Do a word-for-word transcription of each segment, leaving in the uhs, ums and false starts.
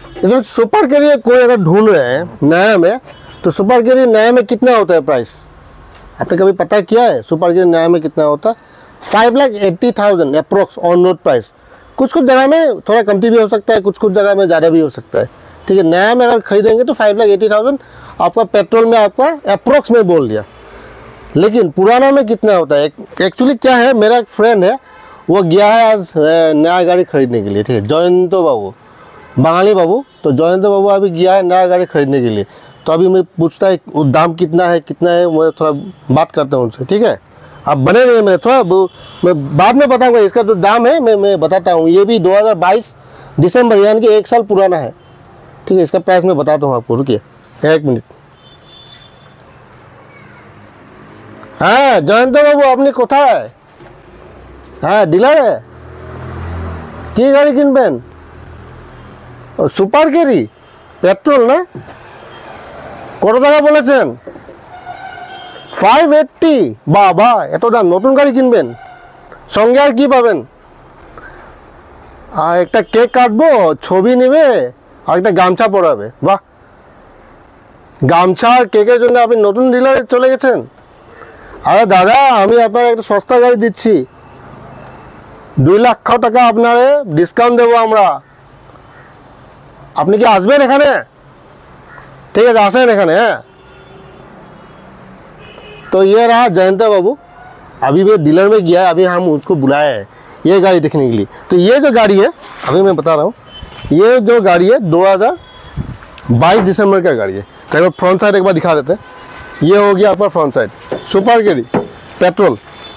इसमें super career कोई अगर ढूंढ रहे हैं नया में, तो सुपर कैरियर नया में कितना होता है प्राइस? आपने कभी पता किया है सुपर कैरियर नया में कितना होता है? Five lakh eighty thousand approx on road price. कुछ कुछ जगह में थोड़ा कमती भी हो सकता है, कुछ कुछ जगह में ज़्यादा भी हो सकता है। ठीक है, नया में अगर खरीदेंगे तो फाइव लाख एट्टी थाउजेंड आपका पेट्रोल में आपका अप्रोक्स में बोल दिया। लेकिन पुराना में कितना होता है? एक्चुअली क्या है, मेरा एक फ्रेंड है, वो गया है आज नया गाड़ी खरीदने के लिए। ठीक है, जयंतो बाबू, बंगाली बाबू। तो जयंतो बाबू अभी गया है नया गाड़ी खरीदने के लिए। तो अभी मैं पूछता है दाम कितना है कितना है, मैं थोड़ा बात करता हूँ उनसे। ठीक है, आप बने रहिए, मैं थोड़ा मैं बाद में बताऊंगा इसका तो दाम है, मैं मैं बताता हूँ। ये भी दो हज़ार बाईस दिसंबर यानी कि एक साल पुराना है। ठीक है, इसका प्राइस मैं बताता हूँ आपको, रुकिए एक मिनट। हाँ जयंतो बाबू, आपने कोথায়? हाँ ডিলারে কি গাড়ি কিনবেন? ও সুপার ক্যারি পেট্রোল না? কত টাকা বলেছেন? Five eighty. বাবা, এত দাম! নতুন গাড়ি কিনবেন, সঙ্গে আর কি পাবেন? আর একটা কেক কাটবো, ছবি নেবে আর একটা গামছা পরাবে। বাহ, গামছা আর কেকের জন্য আপনি নতুন ডিলারে চলে গেছেন? আরে দাদা, আমি আপনার একটা সস্তা গাড়ি দিচ্ছি, দুই লক্ষ টাকা আপনারে ডিসকাউন্ট দেবো আমরা। আপনি কি আসবেন এখানে? ঠিক আছে, আসেন এখানে। হ্যাঁ, तो ये रहा जयंता बाबू, अभी वो डीलर में गया है, अभी हम उसको बुलाए हैं ये गाड़ी देखने के लिए। तो ये जो गाड़ी है अभी मैं बता रहा हूँ, ये जो गाड़ी है दो हज़ार बाईस दिसंबर का गाड़ी है। चलो फ्रंट साइड एक बार दिखा देते हैं। ये हो गया आपका front side, super carry petrol.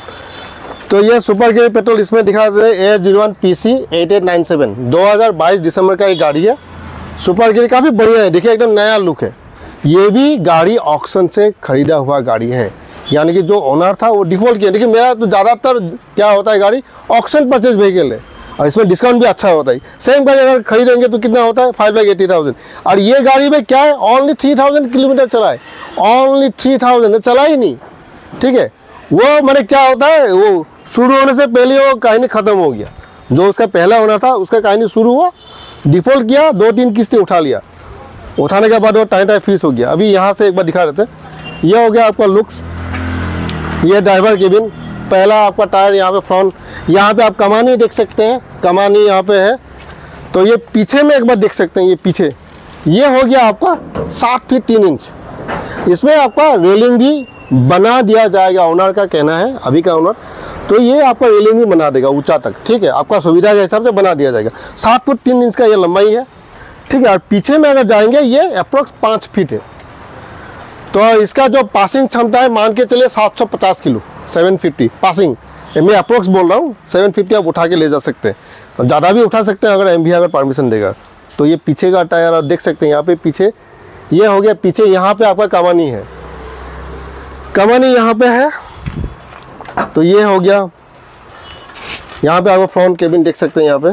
तो ये सुपर कैरी पेट्रोल इसमें दिखा देते हैं, A zero one P C eight eight nine seven दो हज़ार बाईस दिसंबर का ये गाड़ी है। सुपर कैरी काफ़ी बढ़िया है, देखिए एकदम नया लुक है। ये भी गाड़ी ऑक्शन से खरीदा हुआ गाड़ी है, यानी कि जो ओनर था वो डिफ़ॉल्ट किया। देखिए मेरा तो ज़्यादातर क्या होता है, गाड़ी ऑक्शन परचेज व्हीकल है और इसमें डिस्काउंट भी अच्छा होता है। सेम गाड़ी अगर खरीदेंगे तो कितना होता है? Five lakh eighty thousand. और ये गाड़ी में क्या है, ओनली थ्री थाउजेंड किलोमीटर चला है, ओनली थ्री थाउजेंड चला ही नहीं। ठीक है, वो मैंने क्या होता है, वो शुरू होने से पहले वो कहानी ख़त्म हो गया। जो उसका पहला होना था उसका कहानी शुरू हुआ, डिफ़ॉल्ट किया, दो तीन किस्तें उठा लिया, उठाने के बाद वो टाइम टाइम फीस हो गया। अभी यहाँ से एक बार दिखा देते हैं। ये हो गया आपका लुक्स, ये ड्राइवर केबिन, पहला आपका टायर यहाँ पे फ्रंट, यहाँ पे आप कमानी देख सकते हैं, कमानी यहाँ पे है। तो ये पीछे में एक बार देख सकते हैं, ये पीछे ये हो गया आपका सात फीट तीन इंच। इसमें आपका रेलिंग भी बना दिया जाएगा, ओनर का कहना है, अभी का ओनर। तो ये आपका रेलिंग भी बना देगा ऊंचा तक। ठीक है, आपका सुविधा के हिसाब से बना दिया जाएगा। सात फुट तीन इंच का ये लंबाई है। ठीक है, और पीछे में अगर जाएंगे ये अप्रोक्स पाँच फीट है। तो इसका जो पासिंग क्षमता है मान के चलिए सात सौ पचास किलो, सेवन फिफ्टी पासिंग। मैं अप्रोक्स बोल रहा हूँ, सेवन फिफ्टी आप उठा के ले जा सकते हैं, ज़्यादा भी उठा सकते हैं अगर एम भी अगर परमिशन देगा। तो ये पीछे का टायर आप देख सकते हैं, यहाँ पे पीछे ये हो गया, पीछे यहाँ पे आपका कमानी है, कमानी यहाँ पे है। तो ये हो गया, यहाँ पे आपको फ्रंट केबिन देख सकते हैं यहाँ पे।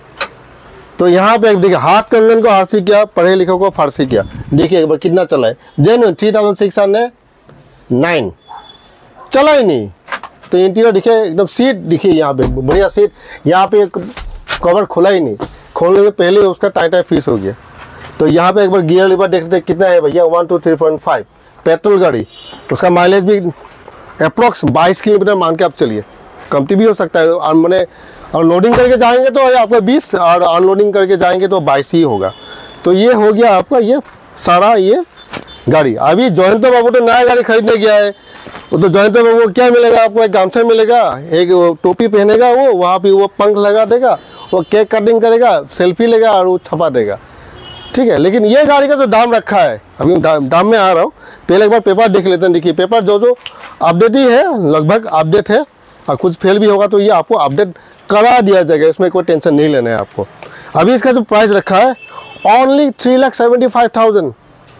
तो यहाँ पे देखिए, हाथ कंगन को आरसी किया, पढ़े लिखे को फारसी किया। देखिए एक बार कितना चला है, genuine three thousand six hundred nine चला ही नहीं। तो इंटीरियर देखिए एकदम, सीट देखिए यहाँ पे बढ़िया सीट, यहाँ पे कवर खुला ही नहीं, खोलने के पहले उसका टाइट टाइट फीस हो गया। तो यहाँ पे एक बार गियर लीवर देखते कितना है भैया, one two three point five petrol गाड़ी। उसका माइलेज भी अप्रोक्स बाईस किलोमीटर मान के आप चलिए, कमती भी हो सकता है। और मैंने और लोडिंग करके जाएंगे तो आपका बीस और अनलोडिंग करके जाएंगे तो बाईस ही होगा। तो ये हो गया आपका ये सारा ये गाड़ी। अभी जयंतो बाबू तो नया गाड़ी खरीदने गया है, वो तो जयंतो बाबू को क्या मिलेगा, आपको एक गामछा मिलेगा, एक टोपी पहनेगा, वो वहाँ पे वो पंख लगा देगा, वो केक कटिंग करेगा, सेल्फी लेगा और वो छपा देगा। ठीक है, लेकिन ये गाड़ी का जो दाम रखा है, अभी दाम, दाम में आ रहा हूँ, पहले एक बार पेपर देख लेते हैं। देखिए पेपर जो जो अपडेट ही है, लगभग अपडेट है, और कुछ फेल भी होगा तो ये आपको अपडेट करा दिया जाएगा, इसमें कोई टेंशन नहीं लेना है आपको। अभी इसका जो प्राइस रखा है only three lakh seventy five thousand,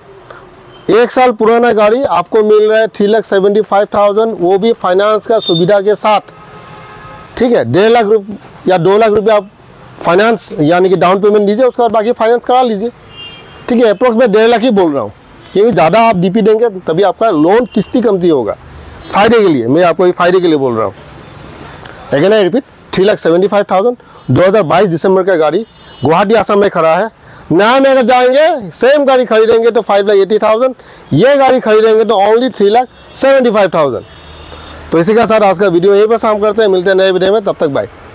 एक साल पुराना गाड़ी आपको मिल रहा है three lakh seventy five thousand, वो भी फाइनेंस का सुविधा के साथ। ठीक है, डेढ़ लाख रुपये या दो लाख रुपये आप फाइनेंस यानी कि डाउन पेमेंट दीजिए, उसके बाद बाकी फाइनेंस करा लीजिए। ठीक है, अप्रोक्स मैं डेढ़ लाख ही बोल रहा हूँ, क्योंकि ज़्यादा आप डीपी देंगे तभी आपका लोन किस्ती कमती होगा, फ़ायदे के लिए, मैं आपको ये फ़ायदे के लिए बोल रहा हूँ। Again I repeat, three lakh seventy five thousand दो हज़ार बाईस दिसंबर का गाड़ी गुवाहाटी आसाम में खड़ा है। नया में अगर जाएंगे सेम गाड़ी खरीदेंगे तो फाइव लाख एटी थाउजेंड, ये गाड़ी खरीदेंगे तो only three lakh seventy five thousand. तो इसी के साथ आज का वीडियो यहीं पर शाम करते हैं, मिलते हैं नए वीडियो में, तब तक बाय।